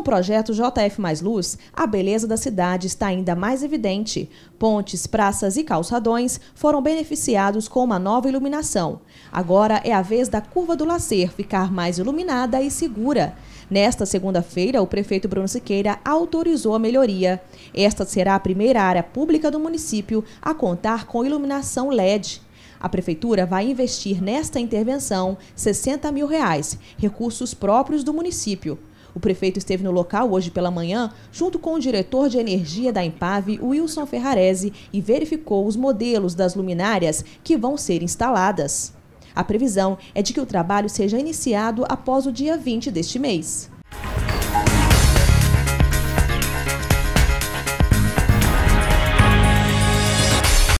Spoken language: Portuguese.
projeto JF Mais Luz, a beleza da cidade está ainda mais evidente. Pontes, praças e calçadões foram beneficiados com uma nova iluminação. Agora é a vez da Curva do Lacer ficar mais iluminada e segura. Nesta segunda-feira, o prefeito Bruno Siqueira autorizou a melhoria. Esta será a primeira área pública do município a contar com iluminação LED. A prefeitura vai investir nesta intervenção R$ 60 mil, recursos próprios do município. O prefeito esteve no local hoje pela manhã, junto com o diretor de energia da Empave, Wilson Ferrarese, e verificou os modelos das luminárias que vão ser instaladas. A previsão é de que o trabalho seja iniciado após o dia 20 deste mês.